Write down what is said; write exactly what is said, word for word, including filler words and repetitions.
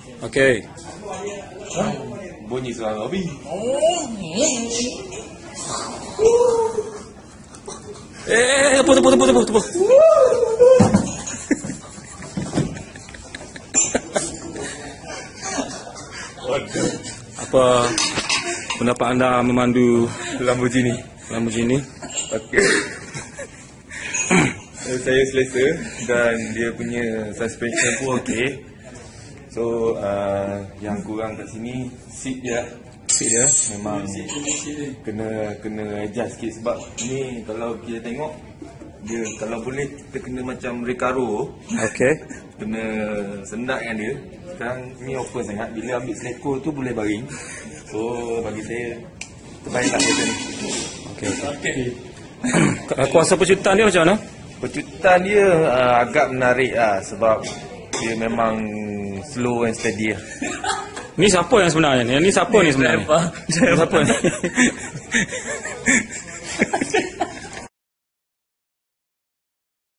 Okey. Bunyi suara Robi. Eh, tepuk tepuk tepuk tepuk tepuk. Apa pendapat anda memandu Lamborghini. Lamborghini? Okey. Saya selesa dan dia punya suspension pun okey. So uh, yang kurang kat sini seat dia. Seat dia Memang kena kena adjust sikit sebab ni kalau kita tengok dia kalau boleh kita kena macam Recaro, okey. kena sendatkan dia. Sekarang ni open sangat, bila ambil selekor tu boleh baring. So bagi saya terbaiklah macam ni. Okey. Okey. Kuasa pecutan dia macam mana? Pecutan dia uh, agak menarik lah sebab dia memang slow and steady lah. Ni siapa yang sebenarnya ni? Ni siapa ni sebenarnya? Siapa ni?